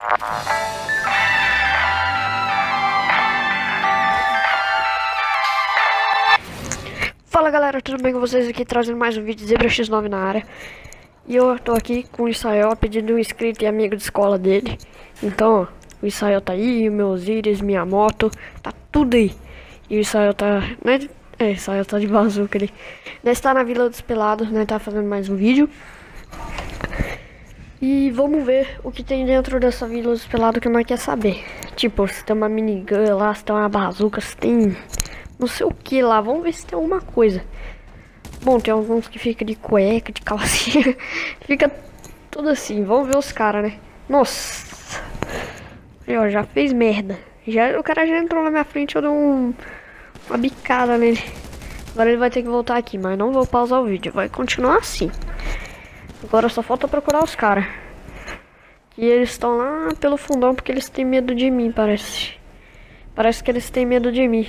Fala galera, tudo bem com vocês? Aqui trazendo mais um vídeo de Zebra X9 na área. E eu tô aqui com o Israel, a pedido de um inscrito e amigo de escola dele. Então, ó, o Israel tá aí, meus íris, minha moto, tá tudo aí. E o Israel tá... né? Israel tá de bazuca ali. Nós tá na Vila dos Pelados, né? Tá fazendo mais um vídeo. E vamos ver o que tem dentro dessa Vila dos Pelados que nós quer saber. Tipo, se tem uma minigun lá, se tem uma bazuca, se tem... não sei o que lá, vamos ver se tem alguma coisa. Bom, tem alguns que fica de cueca, de calcinha. Fica tudo assim, vamos ver os caras, né? Nossa. Aí, ó, já fez merda. O cara já entrou na minha frente, eu dei uma bicada nele. Agora ele vai ter que voltar aqui, mas não vou pausar o vídeo, vai continuar assim. Agora só falta procurar os caras. E eles estão lá pelo fundão porque eles têm medo de mim, parece. Parece que eles têm medo de mim.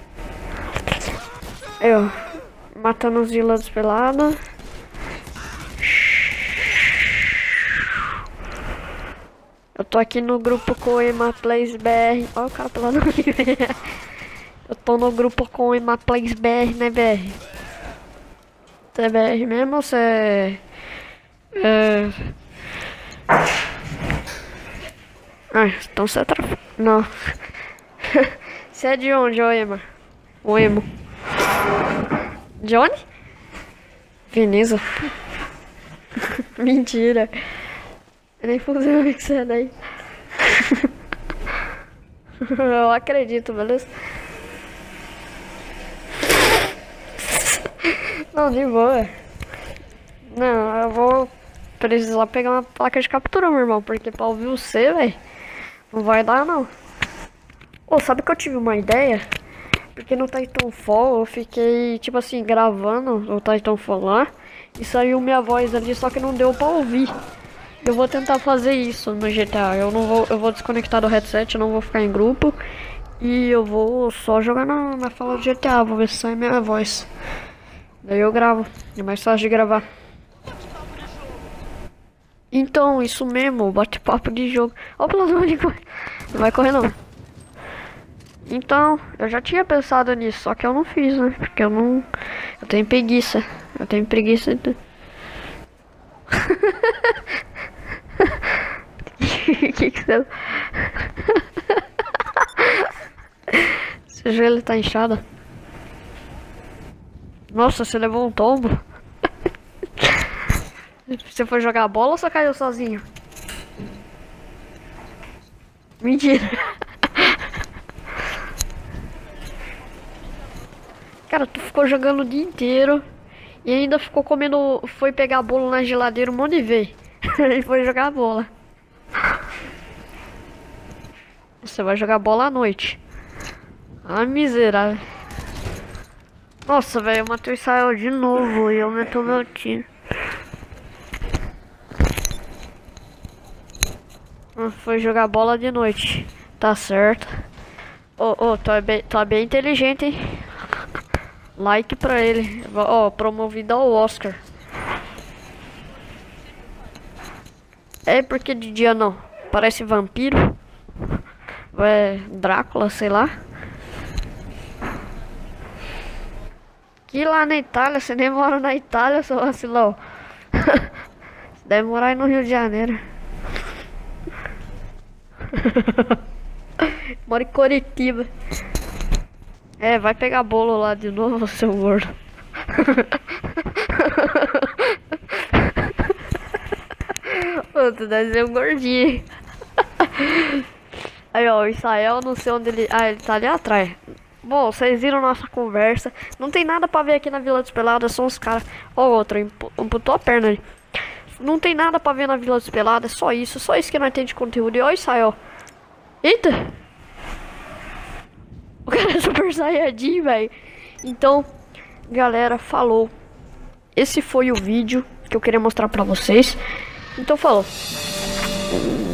Aí, ó, matando os Vila dos Pelados. Eu tô aqui no grupo com o Ema Plays BR. Ó, o cara pelado aqui. Eu tô no grupo com o Ema Plays BR, né, BR? Você é BR mesmo ou você Ah, então você é não. Você é de onde, ô Ema? O Emo. De onde? Veneza. Mentira. Eu nem fuzil que você é daí. Eu acredito, beleza? Não, de boa. Não, eu vou precisar pegar uma placa de captura, meu irmão. Porque pra ouvir você, velho, não vai dar, não. Ô, sabe que eu tive uma ideia? Porque no Titanfall eu fiquei, tipo assim, gravando o Titanfall lá. E saiu minha voz ali, só que não deu pra ouvir. Eu vou tentar fazer isso no GTA. Eu vou desconectar do headset, eu não vou ficar em grupo. E eu vou só jogar na fala do GTA, vou ver se sai minha voz. Daí eu gravo, é mais fácil de gravar. Então, isso mesmo, bate-papo de jogo. Ó, pelo amor de Deus, não vai correr não. Então, eu já tinha pensado nisso, só que eu não fiz, né? Porque eu tenho preguiça. Eu tenho preguiça de... que você... Seu joelho tá inchado? Nossa, você levou um tombo? Você foi jogar bola ou só caiu sozinho? Mentira. Cara, tu ficou jogando o dia inteiro e ainda ficou comendo, foi pegar bolo na geladeira um monte de vez. E foi jogar bola. Você vai jogar bola à noite. Ah, miserável. Nossa, velho, o Matheus saiu de novo e aumentou meu time. Foi jogar bola de noite. Tá certo. Ô, tá bem inteligente, hein? Like pra ele. Ó, promovido ao Oscar. É porque de dia não. Parece vampiro. É Drácula, sei lá. Que lá na Itália, você nem mora na Itália, seu vacilão. Você deve morar aí no Rio de Janeiro. Mora em Curitiba. É, vai pegar bolo lá de novo, seu gordo. Pô, tu deve ser um gordinho. Aí, ó, o Israel, não sei onde ele... Ah, ele tá ali atrás. Bom, vocês viram nossa conversa. Não tem nada pra ver aqui na Vila dos Pelados, são os caras... Ó, outro, amputou a perna ali. Não tem nada pra ver na Vila dos Pelados, é só isso que nós temos de conteúdo. E ó, Israel. Eita! O cara é super saiyajin, velho. Então, galera, falou. Esse foi o vídeo que eu queria mostrar pra vocês. Então, falou.